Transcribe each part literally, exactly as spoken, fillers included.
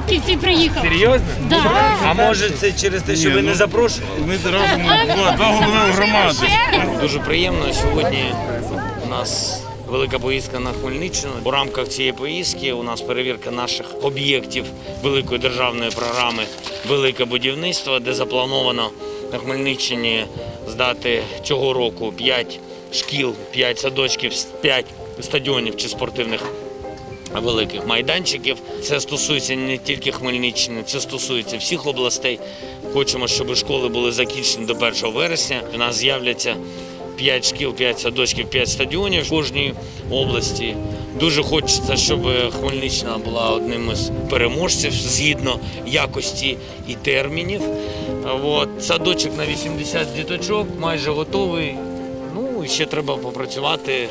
Франківці приїхав. Серйозно? Да. А може це через те, що ви не запрошували? Ми разом два голови громади. Дуже приємно. Сьогодні у нас велика поїздка на Хмельниччину. У рамках цієї поїздки у нас перевірка наших об'єктів великої державної програми «Велике будівництво», де заплановано на Хмельниччині здати цього року п'ять шкіл, п'ять садочків, п'ять стадіонів чи спортивних великих майданчиків. Це стосується не тільки Хмельниччини, це стосується всіх областей. Хочемо, щоб школи були закінчені до першого вересня. У нас з'являться п'ять шкіл, п'ять садочків, п'ять стадіонів в кожній області. Дуже хочеться, щоб Хмельниччина була одним із переможців згідно якості і термінів. От. Садочок на вісімдесят діточок майже готовий. Ну, ще треба попрацювати.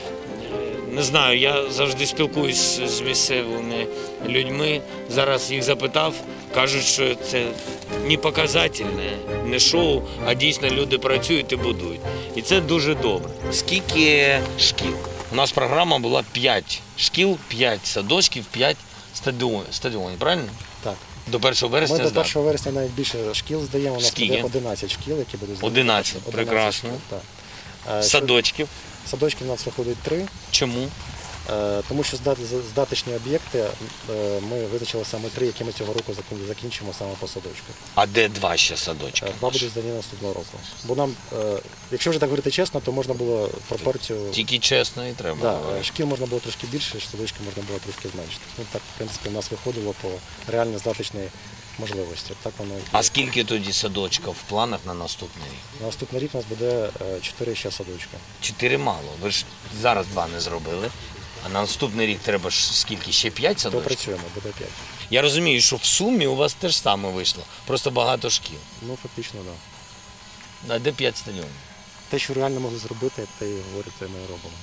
Не знаю, я завжди спілкуюсь з місцевими людьми. Зараз їх запитав, кажуть, що це не показательне, не шоу, а дійсно люди працюють і будують. І це дуже добре. Скільки шкіл? У нас програма була п'ять шкіл, п'ять садочків, п'ять стадіонів, правильно? Так. До першого вересня Ми здати? до першого вересня навіть більше шкіл здаємо. У нас Скільки? буде одинадцять шкіл, які будуть здати. одинадцять, прекрасно. Шкіл, так. Садочків? Садочків у нас виходить три. Чому? Тому що здаточні об'єкти, ми визначили саме три, які ми цього року закінчимо саме по садочку. А де два ще садочки? Два будуть здані наступного року. Бо нам, якщо вже так говорити чесно, то можна було пропорцію... Тільки чесно і треба. Так, шкіл можна було трошки більше, садочки можна було трошки зменшити. Ну, так, в принципі, у нас виходило по реально здаточній можливості. Так воно... А скільки тоді садочків в планах на наступний рік? На наступний рік у нас буде чотири ще садочка. Чотири мало. Ви ж зараз два не зробили. А на наступний рік треба ж скільки? Ще п'ять садочків? Допрацюємо, буде п'ять. Я розумію, що в сумі у вас теж саме вийшло. Просто багато шкіл. Ну, фактично, так. Да. А де п'ять стадіонів? Те, що реально могли зробити, те і говорять, те ми робимо.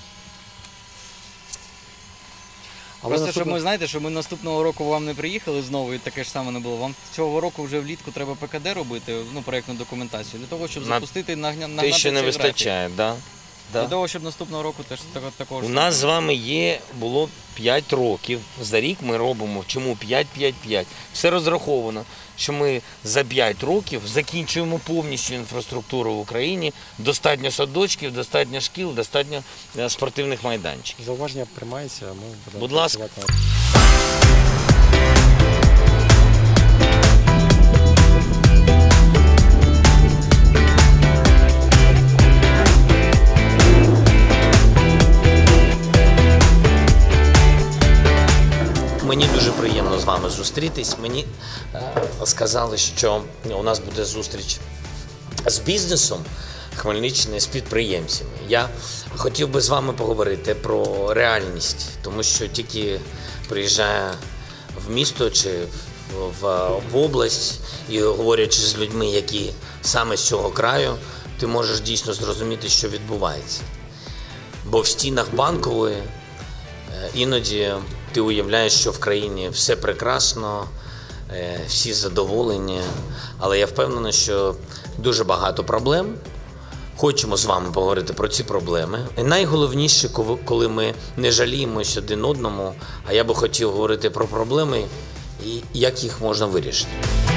Але Просто, наступного... щоб ми, знаєте, що ми наступного року вам не приїхали знову і таке ж саме не було. Вам цього року вже влітку треба ПКД робити, ну, проєктну документацію, для того, щоб на... запустити, нагнати те, що не вистачає, так? Да? Для того, щоб наступного року теж також... У нас з вами є, було п'ять років. За рік ми робимо. Чому п'ять, п'ять, п'ять? Все розраховано, що ми за п'ять років закінчуємо повністю інфраструктуру в Україні. Достатньо садочків, достатньо шкіл, достатньо спортивних майданчиків. Зауваження приймається, а ми будемо... Будь ласка. Мені дуже приємно з вами зустрітись. Мені е, сказали, що у нас буде зустріч з бізнесом Хмельниччини, з підприємцями. Я хотів би з вами поговорити про реальність, тому що тільки приїжджає в місто чи в, в область і говорячи з людьми, які саме з цього краю, ти можеш дійсно зрозуміти, що відбувається. Бо в стінах Банкової е, іноді ти уявляєш, що в країні все прекрасно, всі задоволені, але я впевнений, що дуже багато проблем. Хочемо з вами поговорити про ці проблеми. І найголовніше, коли ми не жаліємося один одному, а я би хотів говорити про проблеми і як їх можна вирішити.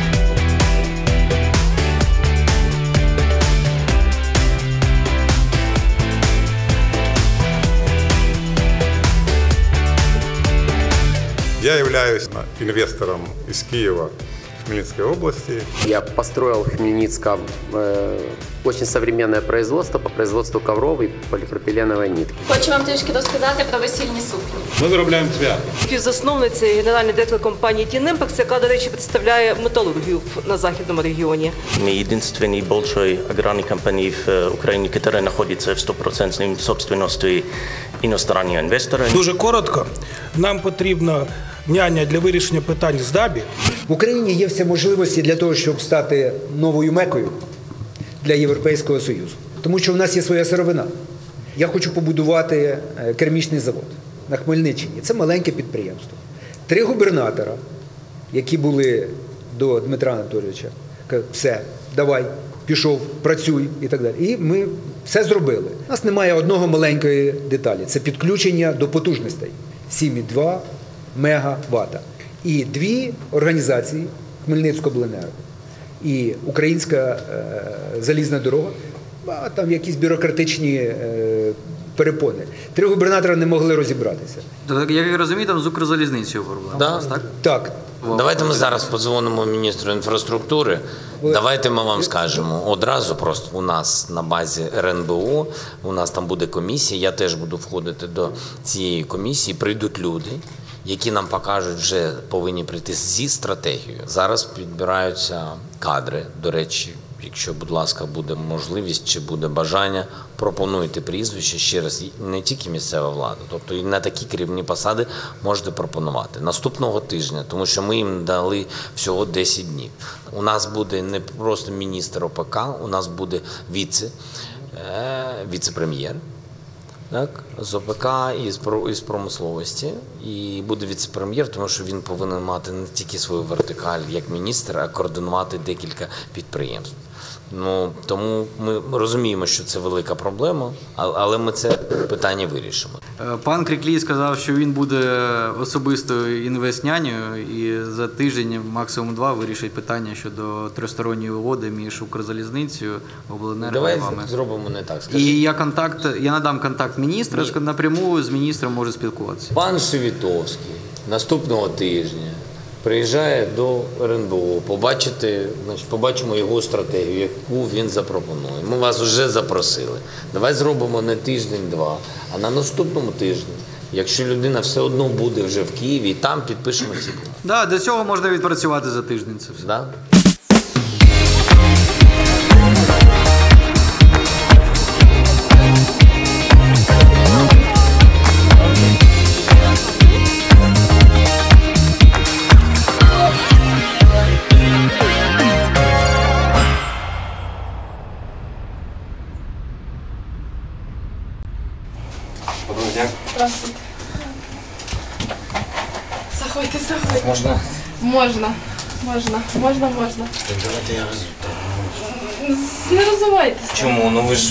Я являюсь инвестором из Киева, Хмельницкой области. Я построил в Хмельницком э, очень современное производство по производству ковров и полипропиленовой нитки. Хочу вам трішки розказати про весільні сукні. Ми виробляємо цвят. Співзасновниця і генеральний директор компанії «Тінемпекс», яка, до речі, представляє металургію на західному регіоні. Мы единственный большой аграрный компания в Украине, которая находится в стопроцентной собственности иностранного инвестора. Дуже коротко, нам потрібна няня для вирішення питань з ДАБІ. В Україні є всі можливості для того, щоб стати новою Мекою для Європейського Союзу. Тому що в нас є своя сировина. Я хочу побудувати керамічний завод на Хмельниччині. Це маленьке підприємство. Три губернатора, які були до Дмитра Анатолійовича, кажуть, все, давай, пішов, працюй і так далі. І ми все зробили. У нас немає одного маленької деталі. Це підключення до потужностей. сім і два мегаватта. І дві організації Хмельницькобленерго і Українська е, залізна дорога, а там якісь бюрократичні е, перепони. Три губернатора не могли розібратися. Як я розумію, там з Укрзалізницею проблема. Да. Так? Так. Давайте ми зараз подзвонимо міністру інфраструктури. Давайте ми вам скажемо одразу, просто у нас на базі Ер Ен Бе О, у нас там буде комісія, я теж буду входити до цієї комісії, прийдуть люди, які нам покажуть, вже повинні прийти зі стратегією. Зараз підбираються кадри, до речі, якщо, будь ласка, буде можливість чи буде бажання, пропонуйте прізвище ще раз, не тільки місцева влада, тобто і на такі керівні посади можете пропонувати. Наступного тижня, тому що ми їм дали всього десять днів. У нас буде не просто міністр О Пе Ка, у нас буде віце, віце-прем'єр. Так, з О Пе Ка і з, і з промисловості, і буде віце-прем'єр, тому що він повинен мати не тільки свою вертикаль як міністр, а координувати декілька підприємств. Ну, тому ми розуміємо, що це велика проблема, але ми це питання вирішимо. Пан Криклій сказав, що він буде особистою інвестнянею і за тиждень, максимум два, вирішить питання щодо тристоронньої угоди між Укрзалізницею, обленерго і вами. Давай зробимо не так. Скажи. І я контакт, я надам контакт міністра, Ні. напряму з міністром може спілкуватися. Пан Шевітовський наступного тижня приїжджає до Ер Ен Бе О, побачите, значить, побачимо його стратегію, яку він запропонує. Ми вас вже запросили. Давай зробимо не тиждень-два, а на наступному тижні, якщо людина все одно буде вже в Києві, і там підпишемо ці плани. Да, до цього можна відпрацювати за тиждень. Це все. Да? Здравствуйте. Заходьте, заходьте. Можна? Можна. Можна. Можна, можна. Давайте я розвитаю. Не розвивайтеся. Чому? Ну ви ж...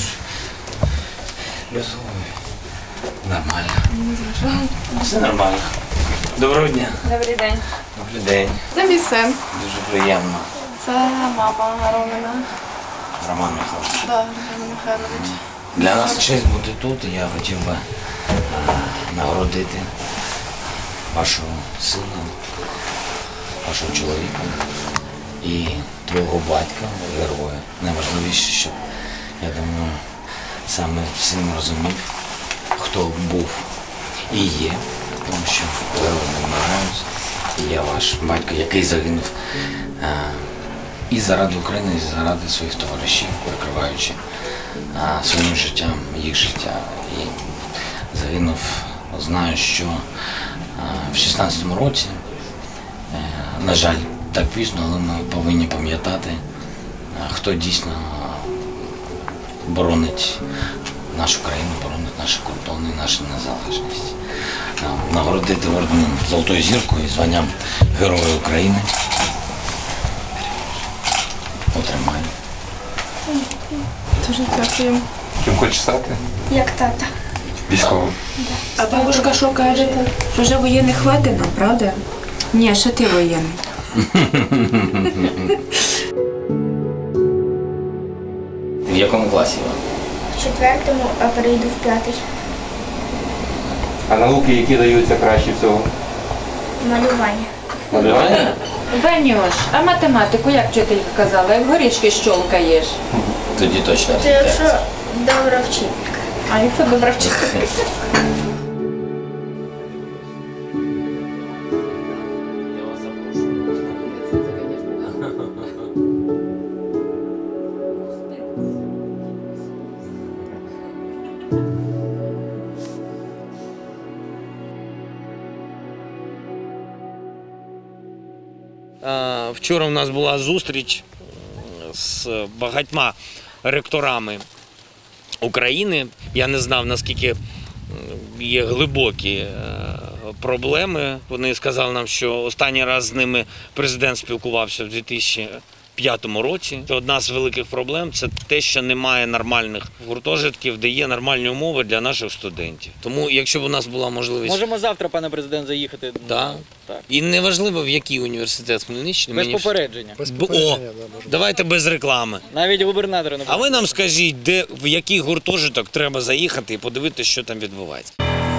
Нормально. Все нормально. Доброго дня. Добрий день. Добрий день. Це мій син. Дуже приємно. Це мама Романа. Роман Михайлович. Да, Роман Михайлович. Для нас честь бути тут, і я хотів би нагородити вашого сина, вашого чоловіка і твого батька, героя. Найважливіше, щоб, я думаю, саме син розумів, хто був і є, тому що герої не вмирають. І я ваш батько, який загинув а, і заради України, і заради своїх товаришів, перекриваючи а, своїм життям, їх життя. І загинув, знаю, що а, в шістнадцятому році, а, на жаль, так пізно, але ми повинні пам'ятати, а, хто дійсно боронить нашу країну, боронить наші кордони, нашу незалежність. А, нагородити орденом Золотою зіркою і званням Героя України. Отримаю. Дуже дякую. Ким хочеш стати? Як тата. Військовим. А бабушка що каже? Що вже воєнних хватить нам, правда? Ні, ще ти воєнний. В якому класі? В четвертому, а перейду в п'ятий. А науки, які даються краще всього? Малювання. Малювання? Ванюш, а математику, як вчителька казала, як горішки щолкаєш? Тоді точно. Це якщо добра вчителька. А якщо добра вчителька? Вчора у нас була зустріч з багатьма ректорами України. Я не знав, наскільки є глибокі проблеми. Вони сказали нам, що останній раз з ними президент спілкувався в дві тисячі п'ятому році. Одна з великих проблем – це те, що немає нормальних гуртожитків, де є нормальні умови для наших студентів. Тому, якщо б у нас була можливість… Можемо завтра, пане президент, заїхати. Да. Так. І неважливо, в який університет Хмельниччини. Без мені... попередження. Без попередження, О, да, давайте без реклами. Навіть губернатора не буде. А ви нам скажіть, де, в який гуртожиток треба заїхати і подивитися, що там відбувається.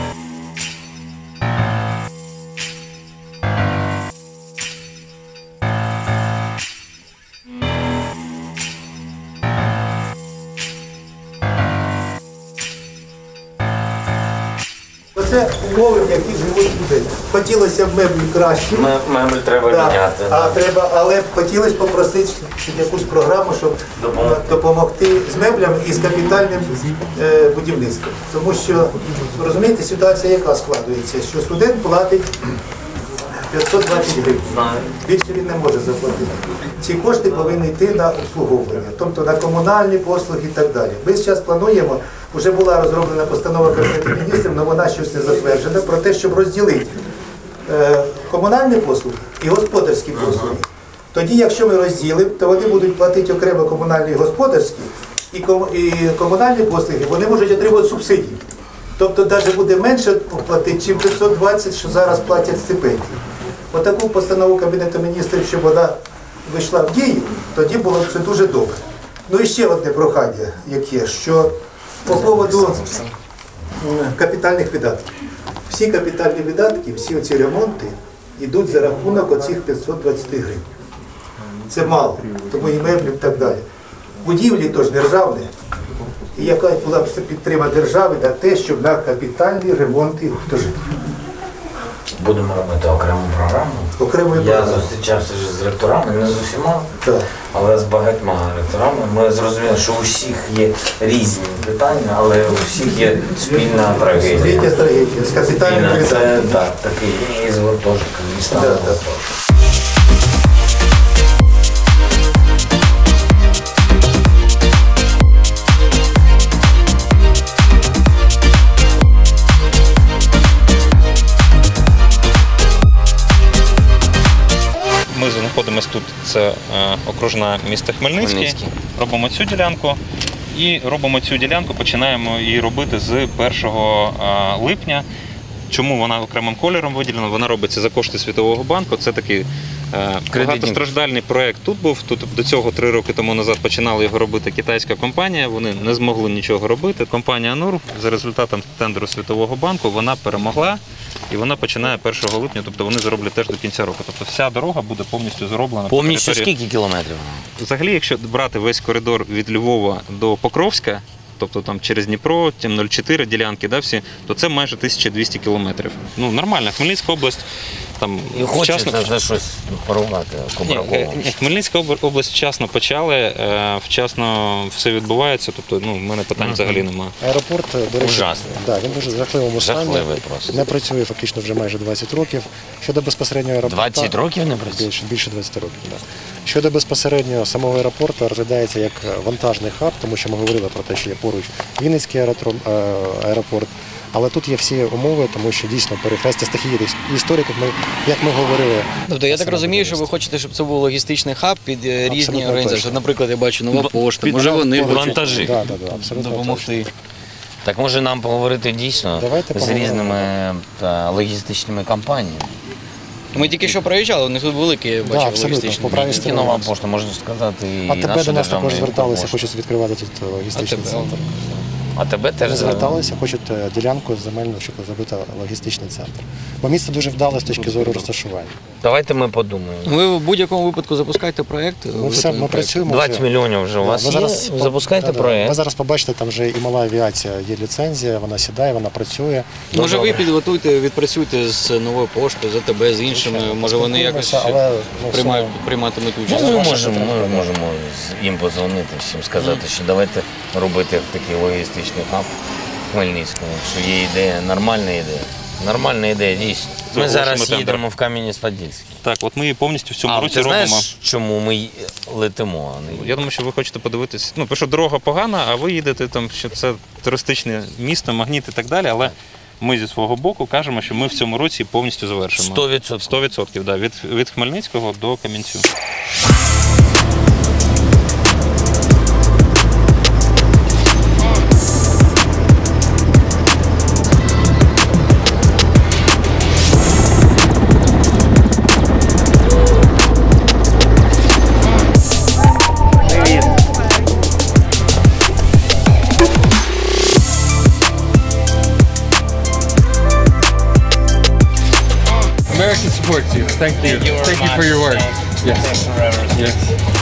Оце умови, в яких живуть люди. Хотілося б меблі краще. Меблі треба да. міняти. А треба, але б хотілося попросити якусь програму, щоб допомогти, допомогти з меблями і з капітальним е, будівництвом. Тому що, розумієте, ситуація яка складується, що студент платить п'ятсот двадцять гривень. Більше він не може заплатити. Ці кошти повинні йти на обслуговування, тобто на комунальні послуги і так далі. Ми зараз плануємо, вже була розроблена постанова Кабінету Міністрів, але вона щось не затверджена, про те, щоб розділити е, комунальні послуги і господарські послуги. Тоді, якщо ми розділимо, то вони будуть платити окремо комунальні і господарські, і, ком, і комунальні послуги вони можуть отримувати субсидії. Тобто навіть буде менше платити, чим п'ятсот двадцять, що зараз платять стипендії. Отаку постанову Кабінету Міністрів, щоб вона вийшла в дію, тоді було б це дуже добре. Ну і ще одне прохання, яке, що по поводу капітальних видатків. Всі капітальні видатки, всі оці ремонти йдуть за рахунок оцих п'ятсот двадцять гривень. Це мало, тому і меблі і так далі. Будівлі теж державні, і яка була б підтримка держави на те, щоб на капітальні ремонти гуртожитків. Будемо робити окрему програму. Окрему Я програму. зустрічався з ректорами, не з усіма, так. але з багатьма ректорами. Ми зрозуміли, що у всіх є різні питання, але у всіх є спільна трагедія. Спільна трагедія, з капітальним Спільна, це, видатком. так, такий і з гуртожитком, і з там гуртожитком. Ми знаходимося тут, це е, окружна міста Хмельницький. Хмельницький. Робимо цю ділянку і робимо цю ділянку, починаємо її робити з першого е, липня. Чому вона окремим кольором виділена? Вона робиться за кошти Світового банку. Це такий е, багатостраждальний проєкт тут був. Тут до цього три роки тому назад починала його робити китайська компанія. Вони не змогли нічого робити. Компанія «Нур» за результатом тендеру Світового банку вона перемогла. І вона починає першого липня, тобто вони зроблять теж до кінця року. Тобто вся дорога буде повністю зроблена. Повністю по території... скільки кілометрів? Взагалі, якщо брати весь коридор від Львова до Покровська, тобто там через Дніпро, нуль чотири ділянки, да, всі, то це майже тисяча двісті кілометрів. Ну, нормально. Хмельницька область там І вчасно... хочеться щось порувати Кубракову. Ні, Хмельницька область вчасно почали, вчасно все відбувається, тобто ну, в мене питань uh-huh. взагалі немає. Аеропорт, до речі, ужасний. Да, він дуже в жахливому стані, не працює фактично вже майже двадцять років. Щодо безпосереднього аеропорту... двадцять років не працює? Більше, більше двадцять років, так. Да. Щодо безпосередньо самого аеропорту, розглядається як вантажний хаб, тому що ми говорили про те, що є поруч Вінницький аеропорт, але тут є всі умови, тому що дійсно перехрестя стихії істориків, ми, як ми говорили... Тобто я так розумію, що ви хочете, щоб це був логістичний хаб під абсолютно різні організації. Наприклад, я бачу Нова пошта, може вони вантажі да, да, да, допомогти. Так може нам поговорити дійсно Давайте з різними та, логістичними компаніями? Ми тільки що проїжджали, у них тут великі, я бачив, да, логістичні. Не тільки Нова пошта, можна сказати, і А тебе до нас також зверталися, пошта. хочуть відкривати тут логістичний центр. А тебе теж Вони зверталися, хочуть ділянку земельну, щоб зробити логістичний центр. Бо місце дуже вдале з точки зору розташування. Давайте ми подумаємо. Ви в будь-якому випадку запускайте проєкт. Ми, все, ми працюємо. двадцять мільйонів вже у вас є, зараз, запускайте да, проєкт. Ви зараз побачите, там вже і мала авіація, є ліцензія, вона сідає, вона працює. Може ви підготуйте, відпрацюйте з Новою поштою, з АТБ, з іншими, може вони якось але, ну, приймають, прийматимуть участь. Ми можемо, ми можемо їм подзвонити, всім сказати, що давайте робити такий логістичний хаб в Хмельницькому, що є ідея, нормальна ідея. Нормальна ідея, дійсно. Ми зараз їдемо в Кам'янець-Подільський. Так, от ми повністю в цьому а, році ти знаєш, робимо. Чому ми летимо? Я думаю, що ви хочете подивитись. Ну, тому що дорога погана, а ви їдете там, що це туристичне місто, магніт і так далі, але ми зі свого боку кажемо, що ми в цьому році повністю завершимо. сто відсотків. сто відсотків, да, від, від Хмельницького до Кам'янцю. support you. Thank you. Thank you very Thank you much. for your work. Yes. Thanks forever. Yes.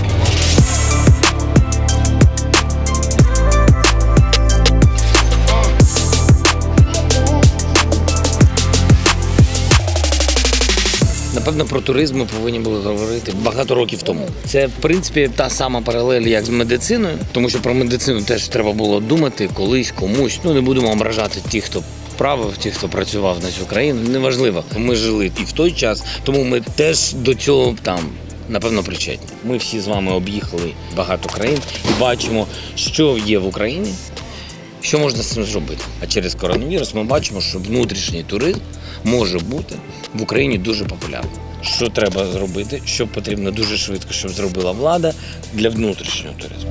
Напевно, про туризм ми повинні були говорити багато років тому. Це, в принципі, та сама паралель, як з медициною, тому що про медицину теж треба було думати колись, комусь. Ну, не будемо ображати тих, хто правив, тих, хто працював на цю країну. Неважливо. Ми жили і в той час, тому ми теж до цього там, напевно, причетні. Ми всі з вами об'їхали багато країн і бачимо, що є в Україні, що можна з цим зробити. А через коронавірус ми бачимо, що внутрішній туризм може бути в Україні дуже популярним. Що треба зробити, що потрібно дуже швидко, щоб зробила влада для внутрішнього туризму.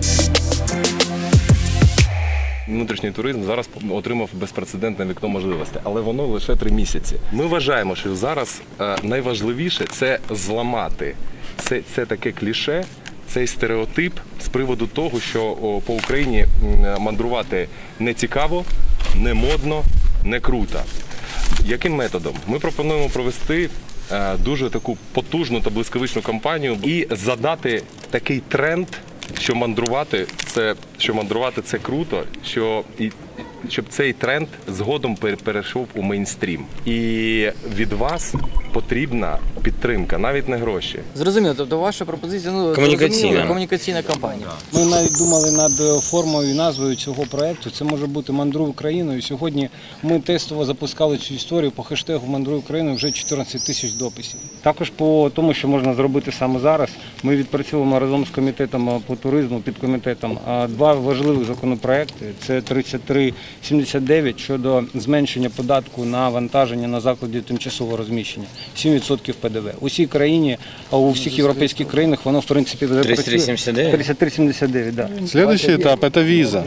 Внутрішній туризм зараз отримав безпрецедентне вікно можливостей, але воно лише три місяці. Ми вважаємо, що зараз найважливіше – це зламати це, це таке кліше, цей стереотип з приводу того, що по Україні мандрувати не цікаво, не модно, не круто. Яким методом? Ми пропонуємо провести дуже таку потужну та блискавичну кампанію і задати такий тренд, що мандрувати це, що мандрувати це круто, що і щоб цей тренд згодом перейшов у мейнстрім. І від вас потрібна підтримка, навіть не гроші. Зрозуміло, тобто ваша пропозиція, ну, комунікаційна. комунікаційна кампанія. Ми навіть думали над формою і назвою цього проєкту. Це може бути «Мандруй Україною». Сьогодні ми тестово запускали цю історію по хештегу «Мандруй Україною» вже чотирнадцять тисяч дописів. Також по тому, що можна зробити саме зараз, ми відпрацьовуємо разом з комітетом по туризму, підкомітетом, два важливих законопроекти. Це тридцять три сімдесят дев'ять щодо зменшення податку на вантаження на закладі тимчасового розміщення. сім відсотків П Д В. У всій країні, а у всіх європейських країнах воно, в принципі, вже працює. тридцять три сімдесят дев'ять? тридцять три сімдесят дев'ять, да. Следующий этап – это виза.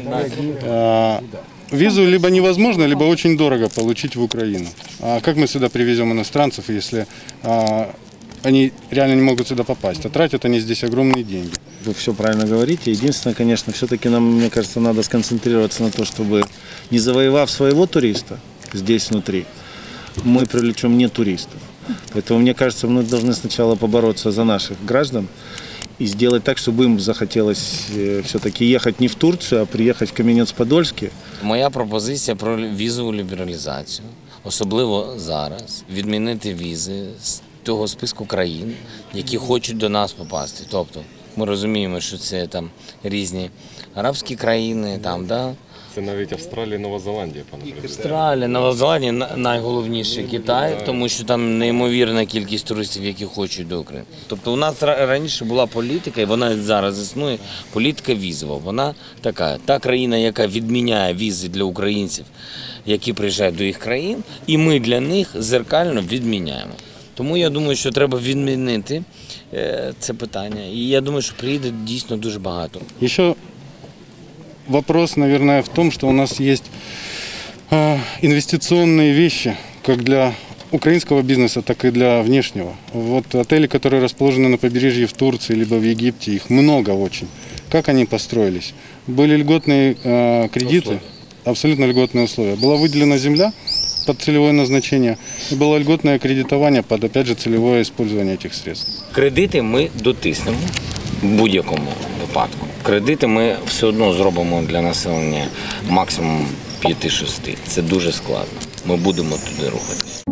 Визу либо невозможно, либо очень дорого получить в Украину. А как мы сюда привезем иностранцев, если а, они реально не могут сюда попасть? А тратят они здесь огромные деньги. Вы все правильно говорите. Единственное, конечно, все-таки нам, мне кажется, надо сконцентрироваться на то, чтобы, не завоевав своего туриста здесь внутри, мы привлечем не туристов. Поэтому, мне кажется, мы должны сначала побороться за наших граждан и сделать так, чтобы им захотелось все-таки ехать не в Турцию, а приехать в Кам'янець-Подольський. Моя пропозиція про візову лібералізацію, особливо зараз, відмінити візи з того списку країн, які хочуть до нас попасти. Тобто ми розуміємо, що це там різні арабські країни, там, да? Це навіть Австралія, Нова Зеландія, пане президенте. Австралія, Нова Зеландія, найголовніше Китай, тому що там неймовірна кількість туристів, які хочуть до України. Тобто у нас раніше була політика, і вона зараз існує, політика візова. Вона така, та країна, яка відміняє візи для українців, які приїжджають до їх країн, і ми для них зеркально відміняємо. Тому я думаю, що треба відмінити це питання. І я думаю, що приїде дійсно дуже багато. Еще вопрос, наверное, в том, что у нас есть э, инвестиционные вещи, как для украинского бизнеса, так и для внешнего. Вот отели, которые расположены на побережье в Турции, либо в Египте, их много очень. Как они построились? Были льготные э, кредиты, условия. Абсолютно льготные условия. Была выделена земля под целевое назначение, и было льготное кредитование под, опять же, целевое использование этих средств. Кредити ми дотиснемо в будь-якому випадку. Кредити ми все одно зробимо для населення максимум п'ять-шість. Це дуже складно. Ми будемо туди рухатися.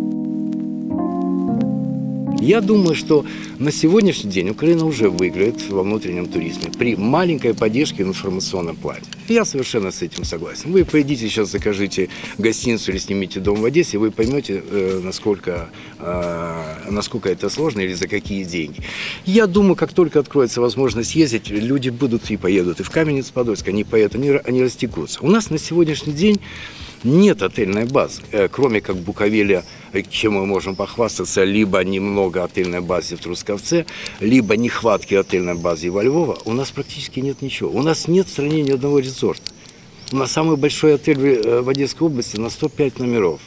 Я думаю, что на сегодняшний день Украина уже выиграет во внутреннем туризме при маленькой поддержке в информационном плане. Я совершенно с этим согласен. Вы пойдите сейчас, закажите гостиницу или снимите дом в Одессе, и вы поймете, насколько, насколько это сложно или за какие деньги. Я думаю, как только откроется возможность ездить, люди будут и поедут и в Кам'янець-Подольськ, они поедут, они, они растекутся. У нас на сегодняшний день нет отельной базы, кроме как Буковеля, чем мы можем похвастаться, либо немного отельной базы в Трускавце, либо нехватки отельной базы во Львова, у нас практически нет ничего. У нас нет в стране ни одного резорта. У нас самый большой отель в Одесской области на сто пять номеров.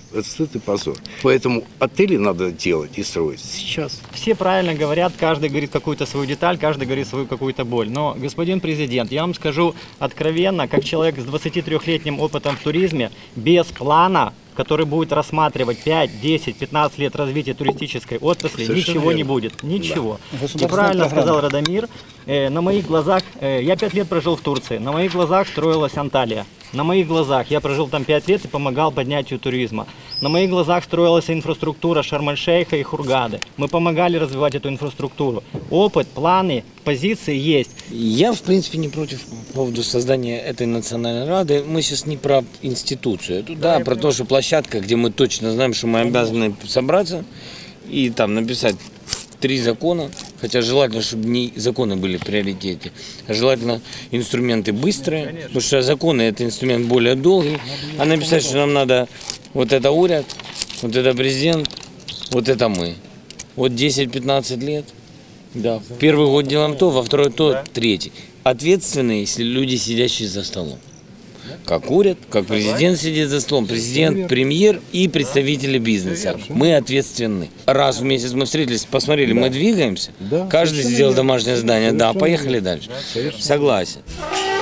Это стыд и позор. Поэтому отели надо делать и строить сейчас. Все правильно говорят, каждый говорит какую-то свою деталь, каждый говорит свою какую-то боль. Но, господин президент, я вам скажу откровенно, как человек с двадцатитрёхлетним опытом в туризме, без плана, который будет рассматривать пять, десять, пятнадцать лет развития туристической отрасли, совершенно ничего верно. Не будет. Ничего. Да. И правильно сказал Радомир, э, на моих глазах, э, я пять лет прожил в Турции, на моих глазах строилась Анталия. На моих глазах, я прожил там пять лет и помогал поднятию туризма. На моих глазах строилась инфраструктура Шарм-эль-Шейха и Хургады. Мы помогали развивать эту инфраструктуру. Опыт, планы, позиции есть. Я, в принципе, не против по поводу создания этой национальной рады. Мы сейчас не про институцию. Это, да, да про то, что площадка, где мы точно знаем, что мы обязаны собраться и там написать три закона, хотя желательно, чтобы не законы были в приоритете, а желательно инструменты быстрые, потому что законы – это инструмент более долгий, а написать, что нам надо вот это уряд, вот это президент, вот это мы. Вот десять-пятнадцать лет, да. В первый год делаем то, во второй то, третий. Ответственные, если люди, сидящие за столом. Как уряд, как президент сидит за столом, президент, премьер и представители бизнеса. Мы ответственны. Раз в месяц мы встретились, посмотрели, мы двигаемся, каждый сделал домашнее задание, да, поехали дальше. Согласен.